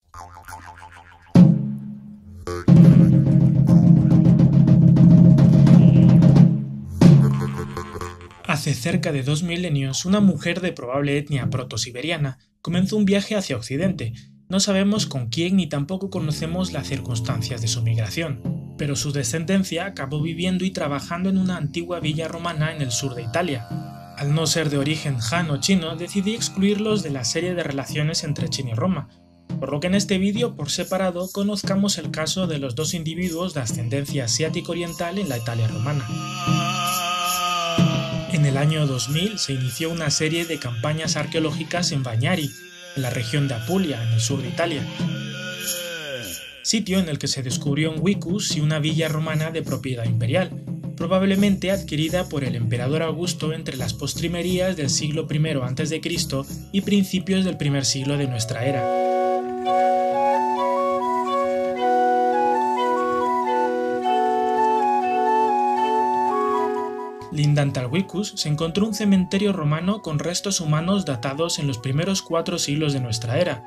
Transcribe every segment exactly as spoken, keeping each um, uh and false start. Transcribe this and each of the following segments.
Hace cerca de dos milenios, una mujer de probable etnia proto-siberiana comenzó un viaje hacia Occidente. No sabemos con quién ni tampoco conocemos las circunstancias de su migración, pero su descendencia acabó viviendo y trabajando en una antigua villa romana en el sur de Italia. Al no ser de origen Han o chino, decidí excluirlos de la serie de relaciones entre China y Roma, por lo que en este vídeo por separado conozcamos el caso de los dos individuos de ascendencia asiático-oriental en la Italia romana. En el año dos mil se inició una serie de campañas arqueológicas en Bagnari, en la región de Apulia, en el sur de Italia, sitio en el que se descubrió un vicus y una villa romana de propiedad imperial, probablemente adquirida por el emperador Augusto entre las postrimerías del siglo primero antes de Cristo y principios del primer siglo de nuestra era. Lindante al vicus se encontró un cementerio romano con restos humanos datados en los primeros cuatro siglos de nuestra era.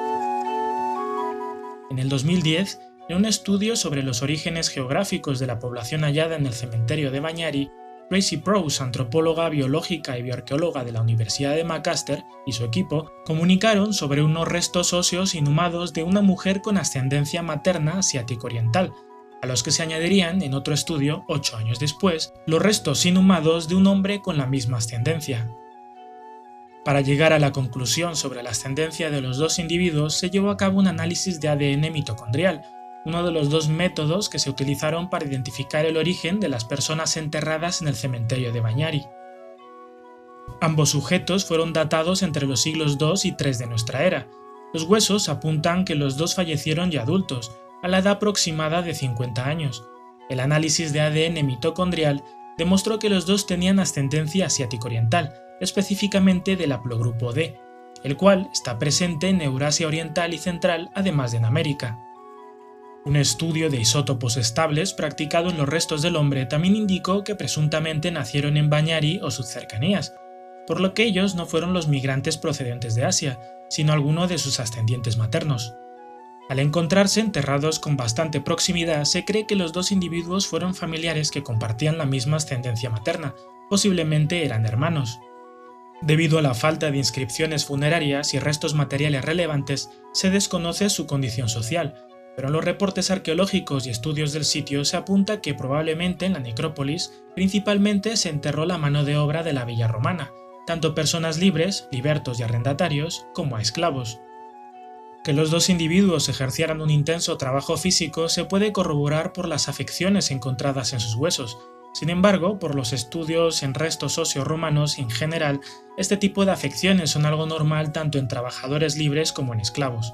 En el dos mil diez, en un estudio sobre los orígenes geográficos de la población hallada en el cementerio de Bagnari, Tracy Prowse, antropóloga biológica y bioarqueóloga de la Universidad de Lancaster, y su equipo comunicaron sobre unos restos óseos inhumados de una mujer con ascendencia materna asiático-oriental, a los que se añadirían, en otro estudio, ocho años después, los restos inhumados de un hombre con la misma ascendencia. Para llegar a la conclusión sobre la ascendencia de los dos individuos se llevó a cabo un análisis de A D N mitocondrial, uno de los dos métodos que se utilizaron para identificar el origen de las personas enterradas en el cementerio de Bagnari. Ambos sujetos fueron datados entre los siglos dos y tres de nuestra era. Los huesos apuntan que los dos fallecieron ya adultos, a la edad aproximada de cincuenta años. El análisis de A D N mitocondrial demostró que los dos tenían ascendencia asiático-oriental, específicamente del haplogrupo D, el cual está presente en Eurasia Oriental y Central, además de en América. Un estudio de isótopos estables practicado en los restos del hombre también indicó que presuntamente nacieron en Bagnari o sus cercanías, por lo que ellos no fueron los migrantes procedentes de Asia, sino alguno de sus ascendientes maternos. Al encontrarse enterrados con bastante proximidad, se cree que los dos individuos fueron familiares que compartían la misma ascendencia materna, posiblemente eran hermanos. Debido a la falta de inscripciones funerarias y restos materiales relevantes, se desconoce su condición social, pero en los reportes arqueológicos y estudios del sitio se apunta que probablemente en la necrópolis principalmente se enterró la mano de obra de la villa romana, tanto personas libres, libertos y arrendatarios, como a esclavos. Que los dos individuos ejercieran un intenso trabajo físico se puede corroborar por las afecciones encontradas en sus huesos. Sin embargo, por los estudios en restos óseos romanos en general, este tipo de afecciones son algo normal tanto en trabajadores libres como en esclavos.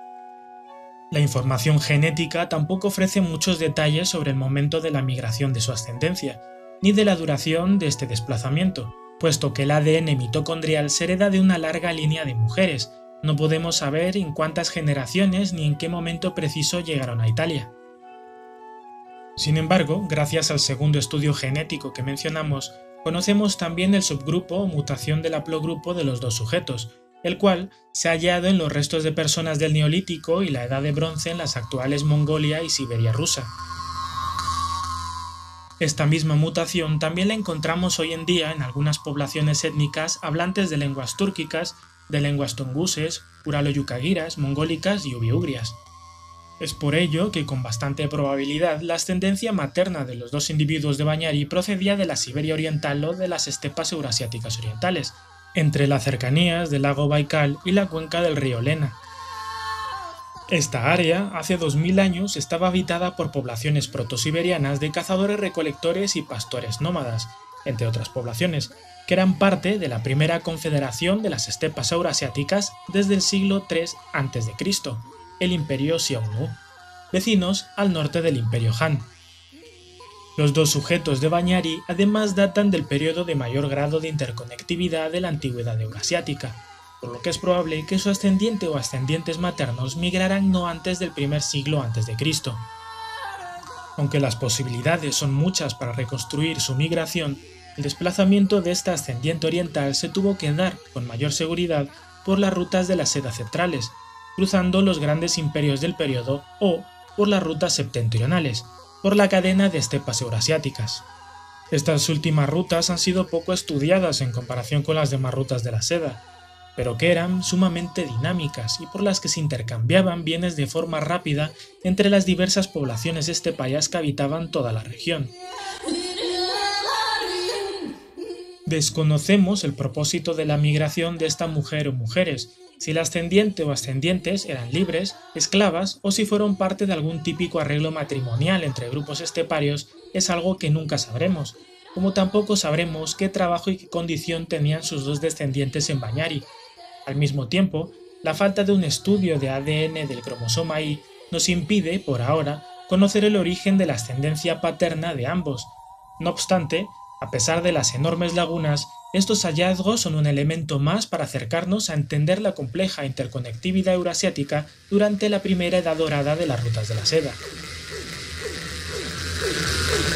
La información genética tampoco ofrece muchos detalles sobre el momento de la migración de su ascendencia, ni de la duración de este desplazamiento, puesto que el A D N mitocondrial se hereda de una larga línea de mujeres. No podemos saber en cuántas generaciones ni en qué momento preciso llegaron a Italia. Sin embargo, gracias al segundo estudio genético que mencionamos, conocemos también el subgrupo o mutación del haplogrupo de los dos sujetos, el cual se ha hallado en los restos de personas del Neolítico y la Edad de Bronce en las actuales Mongolia y Siberia rusa. Esta misma mutación también la encontramos hoy en día en algunas poblaciones étnicas hablantes de lenguas túrquicas, de lenguas tunguses, uralo-yucaguiras, mongólicas y ubiugrias. Es por ello que con bastante probabilidad la ascendencia materna de los dos individuos de Bagnari procedía de la Siberia oriental o de las estepas eurasiáticas orientales, entre las cercanías del lago Baikal y la cuenca del río Lena. Esta área, hace dos mil años, estaba habitada por poblaciones protosiberianas de cazadores-recolectores y pastores nómadas, entre otras poblaciones, que eran parte de la primera confederación de las estepas eurasiáticas desde el siglo tres antes de Cristo, el Imperio Xiongnu, vecinos al norte del Imperio Han. Los dos sujetos de Bagnari además datan del periodo de mayor grado de interconectividad de la antigüedad eurasiática, por lo que es probable que su ascendiente o ascendientes maternos migraran no antes del primer siglo antes de Cristo. Aunque las posibilidades son muchas para reconstruir su migración, el desplazamiento de esta ascendiente oriental se tuvo que dar, con mayor seguridad, por las rutas de las sedas centrales, cruzando los grandes imperios del periodo o por las rutas septentrionales, por la cadena de estepas eurasiáticas. Estas últimas rutas han sido poco estudiadas en comparación con las demás rutas de la seda, pero que eran sumamente dinámicas y por las que se intercambiaban bienes de forma rápida entre las diversas poblaciones esteparias que habitaban toda la región. Desconocemos el propósito de la migración de esta mujer o mujeres, si la ascendiente o ascendientes eran libres, esclavas o si fueron parte de algún típico arreglo matrimonial entre grupos esteparios es algo que nunca sabremos, como tampoco sabremos qué trabajo y qué condición tenían sus dos descendientes en Bañari. Al mismo tiempo, la falta de un estudio de A D N del cromosoma Y nos impide, por ahora, conocer el origen de la ascendencia paterna de ambos. No obstante, a pesar de las enormes lagunas, estos hallazgos son un elemento más para acercarnos a entender la compleja interconectividad eurasiática durante la primera edad dorada de las rutas de la seda.